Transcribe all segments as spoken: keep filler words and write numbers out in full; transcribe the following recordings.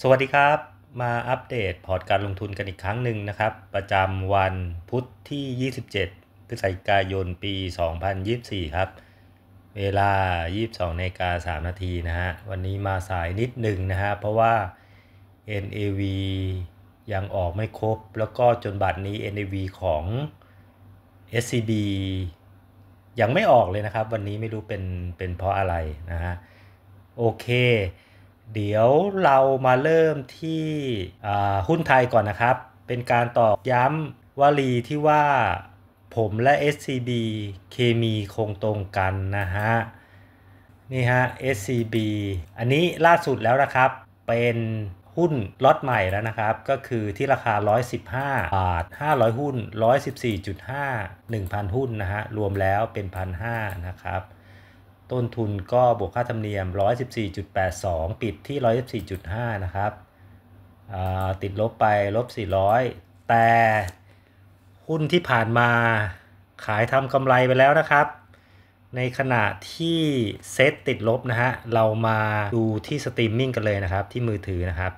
สวัสดีครับมาอัปเดตพอร์ตการลงทุนกันอีกครั้งหนึ่งนะครับประจำวันพุธที่ยี่สิบเจ็ดพฤศจิกายนปีสองพันยี่สิบสี่ครับเวลา ยี่สิบสองนาฬิกาสามนาทีนะฮะวันนี้มาสายนิดหนึ่งนะฮะเพราะว่า เอ็น เอ วี ยังออกไม่ครบแล้วก็จนบัดนี้ เอ็น เอ วี ของ เอส ซี บี ยังไม่ออกเลยนะครับวันนี้ไม่รู้เป็นเป็นเพราะอะไรนะฮะโอเคเดี๋ยวเรามาเริ่มที่หุ้นไทยก่อนนะครับเป็นการตอกย้ำวลีที่ว่าผมและ เอส ซี บี เคมีคงตรงกันนะฮะนี่ฮะ เอส ซี บี อันนี้ล่าสุดแล้วนะครับเป็นหุ้นล็อตใหม่แล้วนะครับก็คือที่ราคาหนึ่งร้อยสิบห้าบาทห้าร้อยหุ้น หนึ่งร้อยสิบสี่จุดห้า หนึ่งพัน หุ้นนะฮะรวมแล้วเป็น หนึ่งพันห้าร้อย นะครับต้นทุนก็บวกค่าธรรมเนียม หนึ่งร้อยสิบสี่จุดแปดสอง ปิดที่ หนึ่งร้อยสิบสี่จุดห้า นะครับติดลบไปลบสี่ร้อยแต่หุ้นที่ผ่านมาขายทำกำไรไปแล้วนะครับในขณะที่เซตติดลบนะฮะเรามาดูที่สตรีมมิ่งกันเลยนะครับที่มือถือนะครับ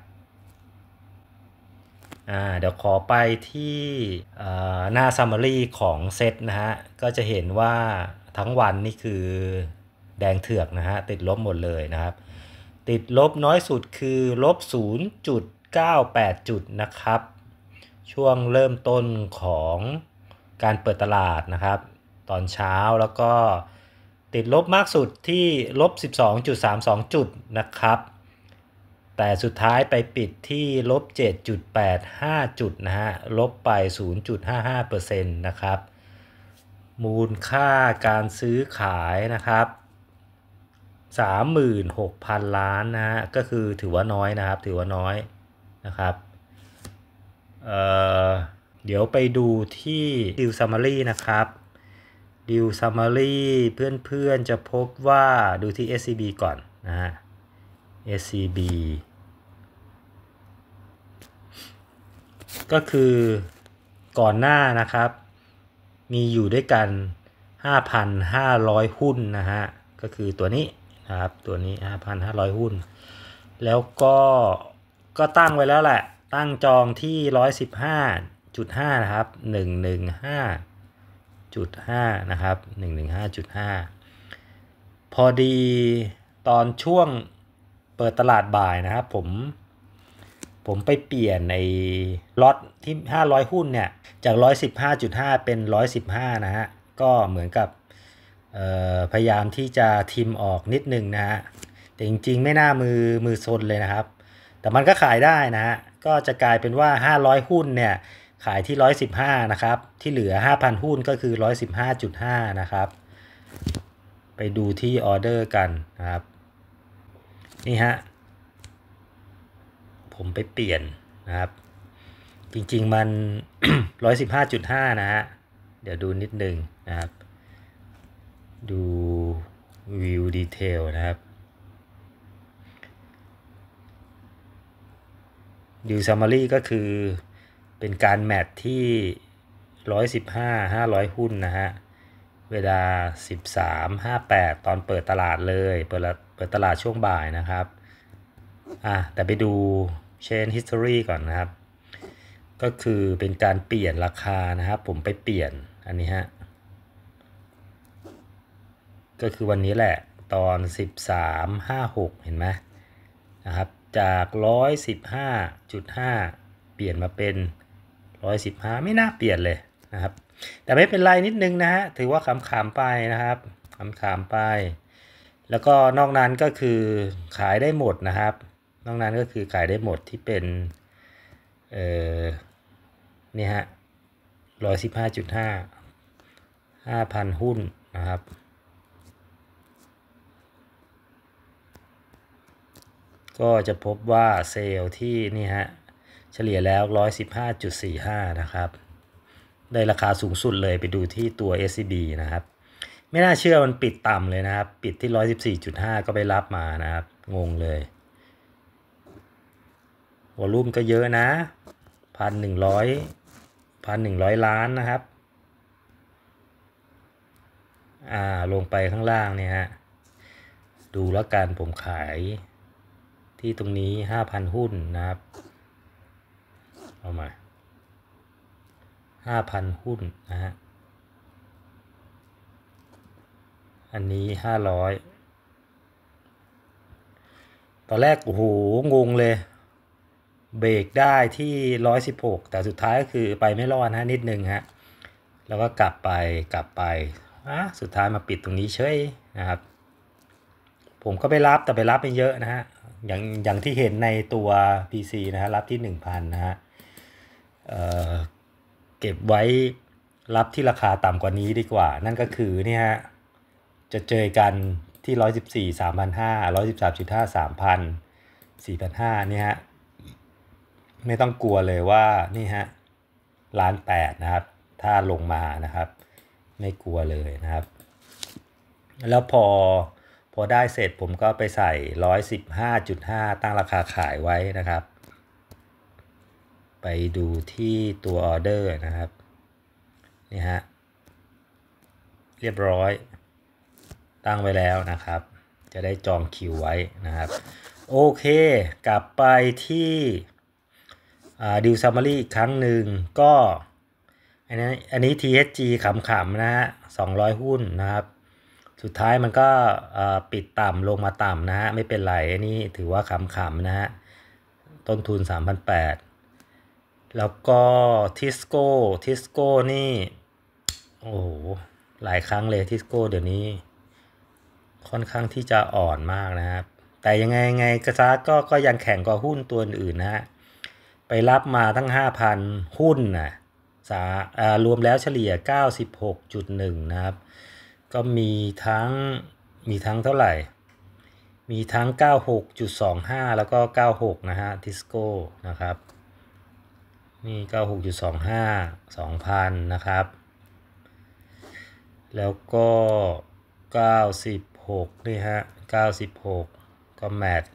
อ่าเดี๋ยวขอไปที่หน้า Summary ของเซตนะฮะก็จะเห็นว่าทั้งวันนี่คือแดงเถือกนะฮะติดลบหมดเลยนะครับติดลบน้อยสุดคือลบ ศูนย์จุดเก้าแปด จุดนะครับช่วงเริ่มต้นของการเปิดตลาดนะครับตอนเช้าแล้วก็ติดลบมากสุดที่ลบ สิบสองจุดสามสอง จุดนะครับแต่สุดท้ายไปปิดที่ลบ เจ็ดจุดแปดห้า จุดนะฮะลบไป ศูนย์จุดห้าห้าเปอร์เซ็นต์ นะครับมูลค่าการซื้อขายนะครับ สามหมื่นหกพัน ล้านนะฮะก็คือถือว่าน้อยนะครับถือว่าน้อยนะครับเอ่อเดี๋ยวไปดูที่ Deal Summary นะครับ Deal Summary เพื่อนๆจะพบว่าดูที่ เอส ซี บี ก่อนนะฮะ เอส ซี บี ก็คือก่อนหน้านะครับมีอยู่ด้วยกัน ห้าพันห้าร้อย หุ้นนะฮะก็คือตัวนี้นะครับตัวนี้ ห้าพันห้าร้อย หุ้นแล้วก็ก็ตั้งไว้แล้วแหละตั้งจองที่ หนึ่งร้อยสิบห้าจุดห้า นะครับ หนึ่งร้อยสิบห้าจุดห้า นะครับ หนึ่งร้อยสิบห้าจุดห้า พอดีตอนช่วงเปิดตลาดบ่ายนะครับผมผมไปเปลี่ยนในล็อตที่ห้าร้อยหุ้นเนี่ยจาก หนึ่งร้อยสิบห้าจุดห้า เป็น หนึ่งร้อยสิบห้า นะฮะก็เหมือนกับพยายามที่จะทิมออกนิดนึงนะฮะแต่จริงๆไม่น่ามือมือซนเลยนะครับแต่มันก็ขายได้นะฮะก็จะกลายเป็นว่าห้าร้อยหุ้นเนี่ยขายที่หนึ่งร้อยสิบห้านะครับที่เหลือ ห้าพัน หุ้นก็คือ หนึ่งร้อยสิบห้าจุดห้า นะครับไปดูที่ออเดอร์กันนะครับนี่ฮะผมไปเปลี่ยนนะครับจริงๆมัน หนึ่งร้อยสิบห้าจุดห้า นะฮะเดี๋ยวดูนิดนึงนะครับดูวิวดีเทลนะครับดูซัมมารีก็คือเป็นการแมทที่หนึ่งร้อยสิบห้า ห้าร้อยหุ้นนะฮะเวลา สิบสาม ห้าสิบแปด ตอนเปิดตลาดเลยเปิดเปิดตลาดช่วงบ่ายนะครับอ่ะแต่ไปดู Chain History ก่อนนะครับก็คือเป็นการเปลี่ยนราคานะครับผมไปเปลี่ยนอันนี้ฮะก็คือวันนี้แหละตอน สิบสาม ห้าสิบหก เห็นไหมนะครับจาก หนึ่งร้อยสิบห้าจุดห้า เปลี่ยนมาเป็น หนึ่งร้อยสิบห้าไม่น่าเปลี่ยนเลยนะครับแต่ไม่เป็นไรนิดนึงนะฮะถือว่าขำๆไปนะครับขำๆไปแล้วก็นอกนั้นก็คือขายได้หมดนะครับนอกนั้นก็คือขายได้หมดที่เป็นเอ่อนี่ฮะ หนึ่งร้อยสิบห้าจุดห้า ห้าพัน หุ้นนะครับก็จะพบว่าเซลล์ที่นี่ฮะเฉลี่ยแล้ว หนึ่งร้อยสิบห้าจุดสี่ห้า นะครับได้ราคาสูงสุดเลยไปดูที่ตัว เอส ซี บี นะครับไม่น่าเชื่อมันปิดต่ำเลยนะครับปิดที่ หนึ่งร้อยสิบสี่จุดห้า ก็ไปรับมานะครับงงเลยวอลุ่มก็เยอะนะ หนึ่งพันหนึ่งร้อย หนึ่งพันหนึ่งร้อย ล้านนะครับอ่าลงไปข้างล่างเนี่ยฮะดูแล้วกันผมขายที่ตรงนี้ ห้าพัน หุ้นนะครับเอามา ห้าพัน หุ้นนะฮะอันนี้ห้าร้อยตอนแรกโอ้โหงงเลยเบรกได้ที่หนึ่งร้อยสิบหกแต่สุดท้ายก็คือไปไม่รอดนะนิดนึงฮะแล้วก็กลับไปกลับไปอ่ะสุดท้ายมาปิดตรงนี้เฉยนะครับผมก็ไปรับแต่ไปรับไม่เยอะนะฮะอย่างอย่างที่เห็นในตัว พี ซี นะฮะรับที่ หนึ่งพัน นะฮะเอ่อเก็บไว้รับที่ราคาต่ำกว่านี้ดีกว่านั่นก็คือเนี่ยฮะจะเจอกันที่หนึ่งร้อยสิบสี่ สามพันห้าร้อยหนึ่งร้อยสิบสามจุดห้า สามพัน สี่พันห้าร้อยเนี่ยฮะไม่ต้องกลัวเลยว่านี่ฮะล้านแปดนะครับถ้าลงมานะครับไม่กลัวเลยนะครับแล้วพอพอได้เสร็จผมก็ไปใส่ หนึ่งร้อยสิบห้าจุดห้า ตั้งราคาขายไว้นะครับไปดูที่ตัวออเดอร์นะครับนี่ฮะเรียบร้อยตั้งไว้แล้วนะครับจะได้จองคิวไว้นะครับโอเคกลับไปที่ดิวซัมมารีอีกครั้งหนึ่งก็อันนี้อันนี้ ที เอช จี ขำๆนะฮะสองร้อยหุ้นนะครับสุดท้ายมันก็ปิดต่ำลงมาต่ำนะฮะไม่เป็นไรอันนี้ถือว่าขำๆนะฮะต้นทุน สามพันแปดร้อย แล้วก็ทิสโก้ทิสโก้นี่โอ้โหหลายครั้งเลยทิสโก้เดี๋ยวนี้ค่อนข้างที่จะอ่อนมากนะครับแต่ยังไงไงกระซาก็ก็ยังแข่งกับหุ้นตัวอื่นนะฮะไปรับมาทั้ง ห้าพัน หุ้นนะสารวมแล้วเฉลี่ย เก้าสิบหกจุดหนึ่ง นะครับก็มีทั้งมีทั้งเท่าไหร่มีทั้ง เก้าสิบหกจุดสองห้า แล้วก็ เก้าสิบหก นะฮะทิสโก้นะครับนี่ เก้าสิบหกจุดสองห้า สองพัน นะครับแล้วก็เก้าสิบหกนี่ฮะเก้าสิบหกก็แมท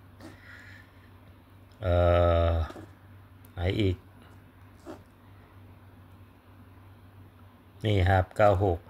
เอ่อไหนอีกนี่ครับเก้าสิบหก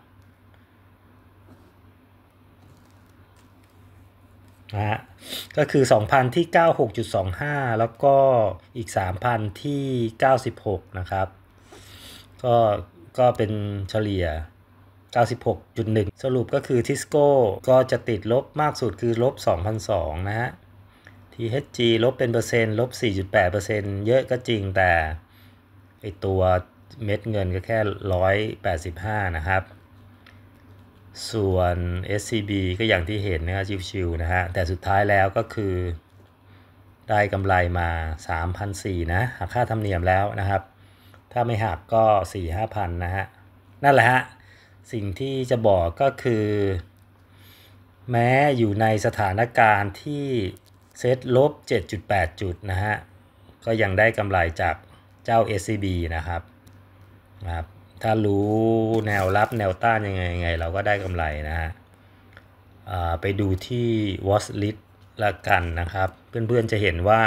นะฮะก็คือ สองพัน ที่ เก้าสิบหกจุดสองห้า แล้วก็อีก สามพัน ที่ เก้าสิบหก นะครับก็ก็เป็นเฉลี่ย เก้าสิบหกจุดหนึ่ง สรุปก็คือทิสโก้ก็จะติดลบมากสุดคือลบ สองพันสองร้อย นะฮะ ที เอช จี ลบเป็นเปอร์เซ็นต์ลบ สี่จุดแปดเปอร์เซ็นต์ เยอะก็จริงแต่ไอตัวเม็ดเงินก็แค่หนึ่งร้อยแปดสิบห้านะครับส่วน เอส ซี บี ก็อย่างที่เห็นนะครับชิวๆนะฮะแต่สุดท้ายแล้วก็คือได้กำไรมา สามพันสี่ร้อย นะหักค่าธรรมเนียมแล้วนะครับถ้าไม่หักก็ สี่ถึงห้าพัน นะฮะนั่นแหละฮะสิ่งที่จะบอกก็คือแม้อยู่ในสถานการณ์ที่เซ็ตลบ เจ็ดจุดแปด จุดนะฮะก็ยังได้กำไรจากเจ้า เอส ซี บี นะครับนะครับถ้ารู้แนวรับแนวต้านยังไงยังไงเราก็ได้กำไรนะฮะไปดูที่ watch list ละกันนะครับเพื่อนๆจะเห็นว่า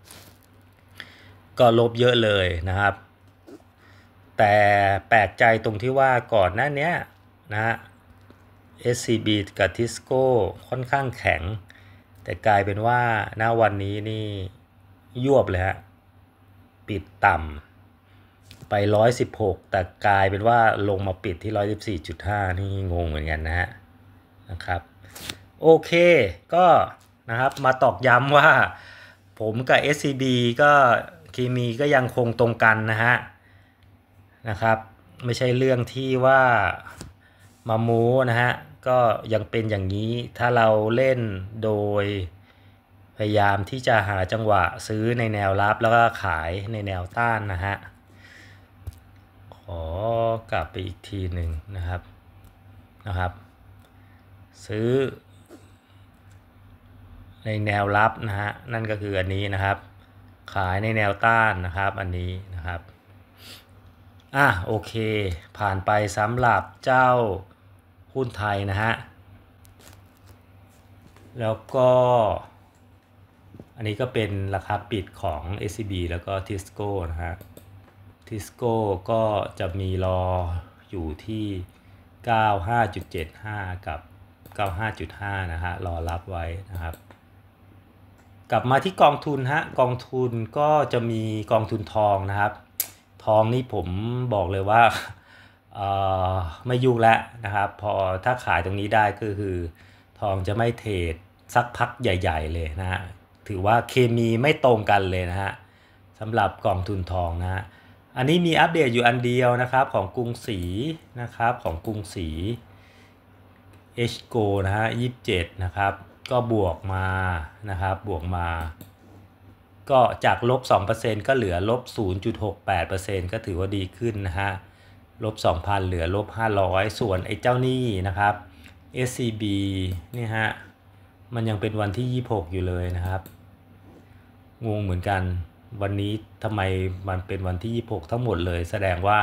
ก็ลบเยอะเลยนะครับแต่แปลกใจตรงที่ว่าก่อนหน้านี้นะฮะ เอส ซี บี กับ Tisco ค่อนข้างแข็งแต่กลายเป็นว่าณวันนี้นี่ยวบเลยฮะปิดต่ำไปหนึ่งร้อยสิบหกแต่กลายเป็นว่าลงมาปิดที่ หนึ่งร้อยสิบสี่จุดห้า นี่งงเหมือนกันนะฮะนะครับโอเคก็นะครับมาตอกย้ำว่าผมกับ เอส ซี บี ก็เคมีก็ยังคงตรงกันนะฮะนะครับไม่ใช่เรื่องที่ว่ามาโม้นะฮะก็ยังเป็นอย่างนี้ถ้าเราเล่นโดยพยายามที่จะหาจังหวะซื้อในแนวรับแล้วก็ขายในแนวต้านนะฮะขอกลับไปอีกทีหนึ่งนะครับนะครับซื้อในแนวรับนะฮะนั่นก็คืออันนี้นะครับขายในแนวต้านนะครับอันนี้นะครับอ่ะโอเคผ่านไปสำหรับเจ้าหุ้นไทยนะฮะแล้วก็อันนี้ก็เป็นราคาปิดของ เอส ซี บี แล้วก็ Tisco นะฮะ Tisco ก็จะมีรออยู่ที่ เก้าสิบห้าจุดเจ็ดห้า กับ เก้าสิบห้าจุดห้า นะฮะรอรับไว้นะครับกลับมาที่กองทุนฮะกองทุนก็จะมีกองทุนทองนะครับทองนี่ผมบอกเลยว่าไม่ยุ่งแล้วนะครับพอถ้าขายตรงนี้ได้ก็คือทองจะไม่เทรดสักพักใหญ่ๆเลยนะฮะถือว่าเคมีไม่ตรงกันเลยนะฮะสำหรับกองทุนทองนะฮะอันนี้มีอัปเดตอยู่อันเดียวนะครับของกรุงศรีนะครับของกรุงศรี H โก นะฮะยี่สิบเจ็ดนะครับก็บวกมานะครับบวกมาก็จากลบ สองเปอร์เซ็นต์ ก็เหลือลบ ศูนย์จุดหกแปดเปอร์เซ็นต์ ก็ถือว่าดีขึ้นนะฮะลบ สองพัน เหลือลบห้าร้อยส่วนไอ้เจ้าหนี้นะครับ เอส ซี บี นี่ฮะมันยังเป็นวันที่ยี่สิบหกอยู่เลยนะครับงงเหมือนกันวันนี้ทำไมมันเป็นวันที่ยี่สิบหกทั้งหมดเลยแสดงว่า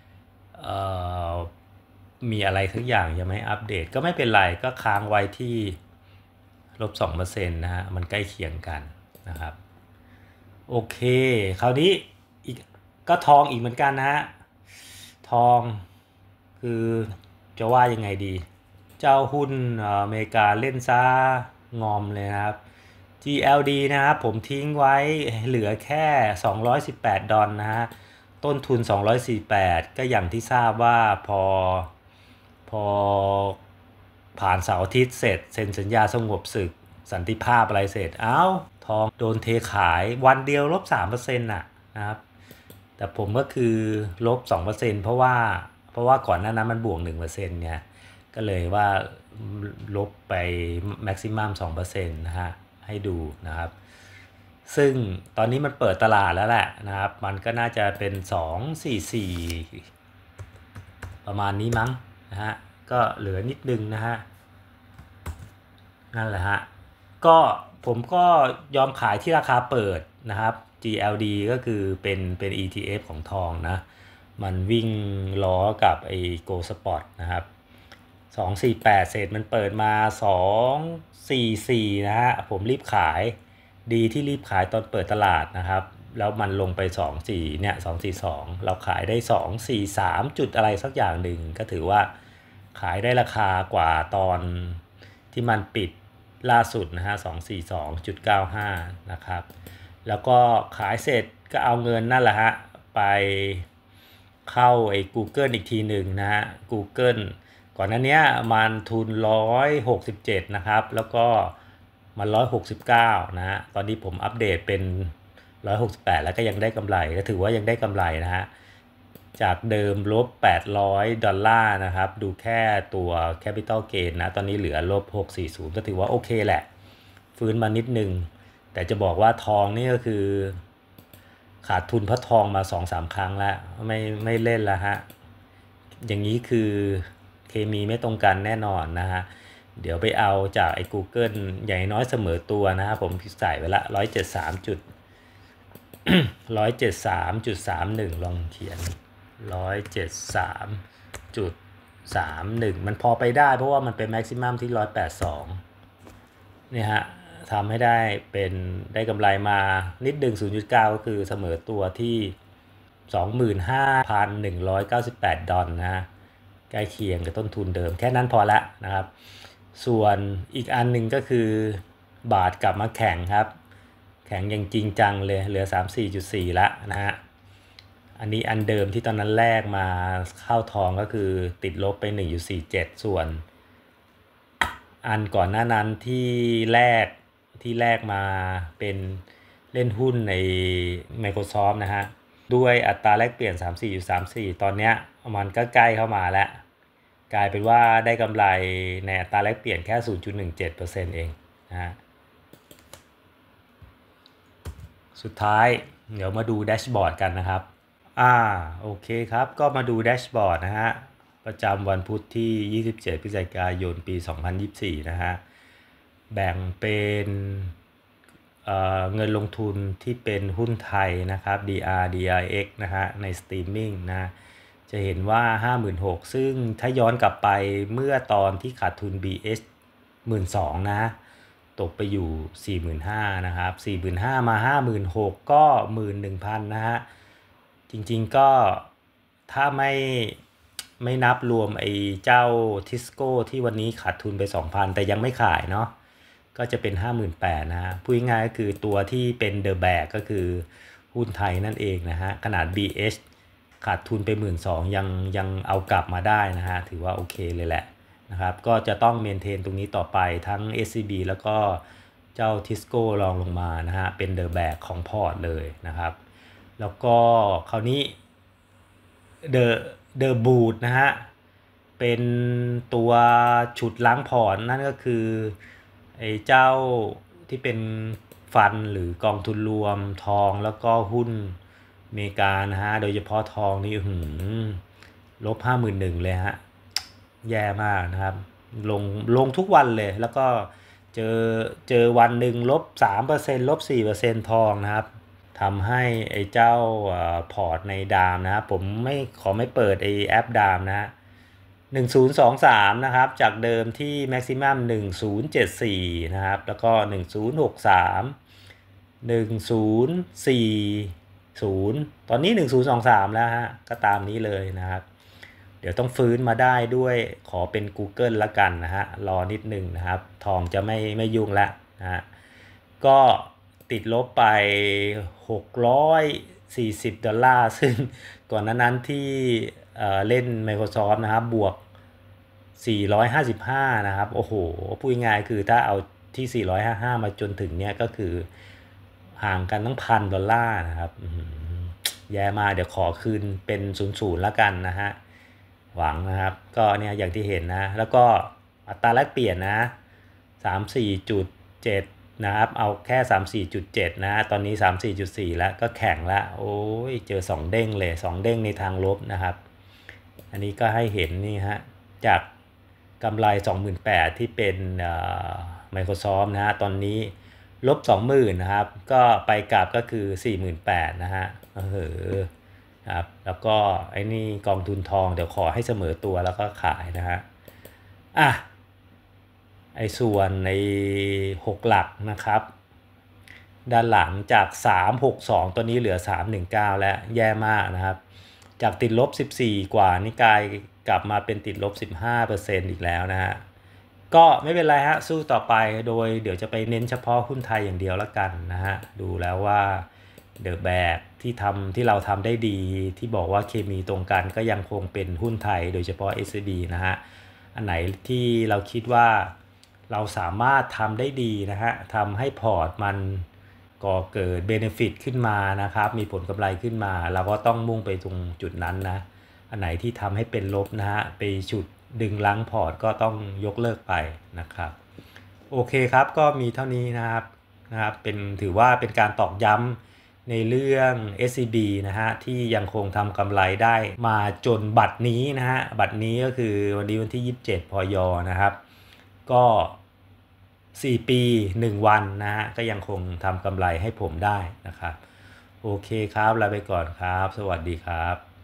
มีอะไรทุกอย่างยังไม่อัปเดตก็ไม่เป็นไรก็ค้างไว้ที่ลบ สองเปอร์เซ็นต์ นะฮะมันใกล้เคียงกันนะครับโอเคคราวนี้อีกก็ทองอีกเหมือนกันนะฮะทองคือจะว่ายังไงดีเจ้าหุ้นอเมริกาเล่นซ่างอมเลยนะครับ จี แอล ดี นะครับผมทิ้งไว้เหลือแค่สองร้อยสิบแปดดอลนะฮะต้นทุนสองร้อยสี่สิบแปดก็อย่างที่ทราบว่าพอพอผ่านเสาร์อาทิตย์เสร็จเซ็นสัญญาสงบศึกสันติภาพอะไรเสร็จเอ้าทองโดนเทขายวันเดียวลบ สามเปอร์เซ็นต์ น่ะนะครับแต่ผมก็คือลบ สองเปอร์เซ็นต์ เพราะว่าเพราะว่าก่อนหน้านั้นมันบวก หนึ่งเปอร์เซ็นต์ เนี่ยก็เลยว่าลบไปแม็กซิมัม สองเปอร์เซ็นต์ นะฮะให้ดูนะครับซึ่งตอนนี้มันเปิดตลาดแล้วแหละนะครับมันก็น่าจะเป็นสอง สี่ สี่ประมาณนี้มั้งนะฮะก็เหลือนิดนึงนะฮะนั่นแหละฮะก็ผมก็ยอมขายที่ราคาเปิดนะครับ จี แอล ดี ก็คือเป็นเป็น อี ที เอฟ ของทองนะมันวิ่งล้อกับไอ้ Go Spot นะครับสองสี่แปดเศษมันเปิดมาสองสี่สี่นะฮะผมรีบขายดีที่รีบขายตอนเปิดตลาดนะครับแล้วมันลงไปสองสี่เนี่ยสองสี่สองเราขายได้สองสี่สามจุดอะไรสักอย่างหนึ่งก็ถือว่าขายได้ราคากว่าตอนที่มันปิดล่าสุดนะฮะสองสี่สองจุดเก้าห้านะครับแล้วก็ขายเสร็จก็เอาเงินนั่นแหละฮะไปเข้าไอ้ Google อีกทีหนึ่งนะฮะ Googleก่อนหน้านี้มันทุนหนึ่งร้อยหกสิบเจ็ดนะครับแล้วก็มันหนึ่งร้อยหกสิบเก้านะฮะตอนนี้ผมอัปเดตเป็นหนึ่งร้อยหกสิบแปดแล้วก็ยังได้กำไรก็ถือว่ายังได้กำไรนะฮะจากเดิมลบแปดร้อยดอลลาร์นะครับดูแค่ตัว Capital Gain นะตอนนี้เหลือลบหกสี่ศูนย์ก็ถือว่าโอเคแหละฟื้นมานิดนึงแต่จะบอกว่าทองนี่ก็คือขาดทุนเพราะทองมา สองสาม ครั้งแล้วไม่ไม่เล่นแล้วฮะอย่างนี้คือเคมีไม่ตรงกันแน่นอนนะฮะเดี๋ยวไปเอาจากไอ้ Google ใหญ่น้อยเสมอตัวนะฮะผมใส่ไว้ละหนึ่งร้อยเจ็ดสิบสามจุด หนึ่งร้อยเจ็ดสิบสามจุดสามหนึ่งลองเขียนหนึ่งร้อยเจ็ดสิบสามจุดสามหนึ่งมันพอไปได้เพราะว่ามันเป็นแม็กซิมัมที่หนึ่งร้อยแปดสิบสองเนี่ยฮะทำให้ได้เป็นได้กำไรมานิดดึง ศูนย์จุดเก้า ก็คือเสมอตัวที่ สองหมื่นห้าพันหนึ่งร้อยเก้าสิบแปด ดอลนะใกล้เคียงกับต้นทุนเดิมแค่นั้นพอละนะครับส่วนอีกอันหนึ่งก็คือบาทกลับมาแข่งครับแข็งอย่างจริงจังเลยเหลือ สามสิบสี่จุดสี่ ละนะฮะอันนี้อันเดิมที่ตอนนั้นแรกมาเข้าทองก็คือติดลบไป หนึ่งจุดสี่เจ็ด ส่วนอันก่อนหน้านั้นที่แรกที่แรกมาเป็นเล่นหุ้นใน Microsoft นะฮะด้วยอัตราแลกเปลี่ยน สามสิบสี่จุดสามสี่ ตอนเนี้ยมันก็ใกล้เข้ามาแล้วกลายเป็นว่าได้กำไรในอัตราแลกเปลี่ยนแค่ ศูนย์จุดหนึ่งเจ็ดเปอร์เซ็นต์ เองนะฮะสุดท้ายเดี๋ยวมาดูแดชบอร์ดกันนะครับอ่าโอเคครับก็มาดูแดชบอร์ดนะฮะประจำวันพุธที่ยี่สิบเจ็ดพฤศจิกายนปีสองพันยี่สิบสี่นะฮะแบ่งเป็นเอ่อเงินลงทุนที่เป็นหุ้นไทยนะครับ ดี อาร์ ดี อาร์ เอ็กซ์ นะฮะในสตรีมมิ่งนะจะเห็นว่า ห้าหมื่นหกพัน ซึ่งถ้าย้อนกลับไปเมื่อตอนที่ขาดทุน บี เอส หนึ่งหมื่นสองพัน นะตกไปอยู่ สี่หมื่นห้าพัน นะครับ สี่หมื่นห้าพัน มา ห้าหมื่นหกพัน ก็ หนึ่งหมื่นหนึ่งพัน นะฮะจริงๆก็ถ้าไม่ไม่นับรวมไอ้เจ้าทิสโก้ที่วันนี้ขาดทุนไป สองพัน แต่ยังไม่ขายเนาะก็จะเป็น ห้าหมื่นแปดพัน นะฮะพูดง่ายๆก็คือตัวที่เป็นเดอะแบกก็คือหุ้นไทยนั่นเองนะฮะขนาด บี เอช ขาดทุนไป หนึ่งหมื่นสองพัน ยังยังเอากลับมาได้นะฮะถือว่าโอเคเลยแหละนะครับก็จะต้องเมนเทนตรงนี้ต่อไปทั้ง เอส ซี บี แล้วก็เจ้า Tisco รองลงมานะฮะเป็นเดอะแบกของพอร์ตเลยนะครับแล้วก็คราวนี้เดอะเดอะบูทนะฮะเป็นตัวฉุดล้างพอร์ตนั่นก็คือไอ้เจ้าที่เป็นฟันหรือกองทุนรวมทองแล้วก็หุ้นอเมริกานะฮะโดยเฉพาะทองนี่หืมลบห้าหมื่นหนึ่งเลยฮะแย่มากนะครับลงลงทุกวันเลยแล้วก็เจอเจอวันหนึ่งลบ สามเปอร์เซ็นต์ ลบ สี่เปอร์เซ็นต์ ทองนะครับทำให้ไอ้เจ้าพอร์ตในดามนะครับผมไม่ขอไม่เปิดไอ้แอปดามนะฮะหนึ่งพันยี่สิบสามนะครับจากเดิมที่ maximum หนึ่งพันเจ็ดสิบสี่นะครับแล้วก็หนึ่งพันหกสิบสาม หนึ่งพันสี่สิบตอนนี้หนึ่งพันยี่สิบสามแล้วฮะก็ตามนี้เลยนะครับเดี๋ยวต้องฟื้นมาได้ด้วยขอเป็น Google ละกันนะฮะรอนิดนึงนะครับทองจะไม่ไม่ยุ่งละนะฮะก็ติดลบไปหกร้อยสี่สิบดอลลาร์ซึ่งก่อนนั้นที่เอ่อเล่น Microsoft นะครับบวกสี่ร้อยห้าสิบห้านะครับโอ้โหพูดง่ายคือถ้าเอาที่สี่ร้อยห้าสิบห้ามาจนถึงเนี้ยก็คือห่างกันตั้งพันดอลลาร์นะครับแย่มาเดี๋ยวขอคืนเป็นศูนย์ศูนย์ละกันนะฮะหวังนะครับก็เนี่ยอย่างที่เห็นนะแล้วก็อัตราแลกเปลี่ยนนะ สามสิบสี่จุดเจ็ด นะครับเอาแค่ สามสิบสี่จุดเจ็ด นะตอนนี้ สามสิบสี่จุดสี่ แล้วก็แข็งแล้วโอ้ยเจอสองเด้งเลยสองเด้งในทางลบนะครับอันนี้ก็ให้เห็นนี่ฮะจากกำไร สองหมื่นแปดพัน ที่เป็นเอ่อ Microsoft นะฮะตอนนี้ลบ สองหมื่น นะครับก็ไปกลับก็คือ สี่หมื่นแปดพัน นะฮะเออครับแล้วก็ไอ้นี่กองทุนทองเดี๋ยวขอให้เสมอตัวแล้วก็ขายนะฮะอ่ะไอ้ส่วนในหกหลักนะครับด้านหลังจากสามหกสองตัวนี้เหลือสามหนึ่งเก้าแล้วแย่มากนะครับจากติดลบสิบสี่กว่านี่กลายกลับมาเป็นติดลบ สิบห้าเปอร์เซ็นต์ อีกแล้วนะฮะก็ไม่เป็นไรฮะสู้ต่อไปโดยเดี๋ยวจะไปเน้นเฉพาะหุ้นไทยอย่างเดียวแล้วกันนะฮะดูแล้วว่าเดอะแบกที่ทำที่เราทำได้ดีที่บอกว่าเคมีตรงกันก็ยังคงเป็นหุ้นไทยโดยเฉพาะ เอส ซี บี นะฮะอันไหนที่เราคิดว่าเราสามารถทำได้ดีนะฮะทำให้พอร์ตมันก่อเกิดเบเนฟิตขึ้นมานะครับมีผลกำไรขึ้นมาเราก็ต้องมุ่งไปตรงจุดนั้นนะอันไหนที่ทำให้เป็นลบนะฮะไปฉุดดึงล้างพอร์ตก็ต้องยกเลิกไปนะครับโอเคครับก็มีเท่านี้นะครับนะครับเป็นถือว่าเป็นการตอกย้ำในเรื่อง เอส ซี บี นะฮะที่ยังคงทำกำไรได้มาจนบัตรนี้นะฮะบัตรนี้ก็คือวันนี้วันที่ยี่สิบเจ็ดพยนะครับก็สี่ปีหนึ่งวันนะฮะก็ยังคงทำกำไรให้ผมได้นะครับโอเคครับลาไปก่อนครับสวัสดีครับ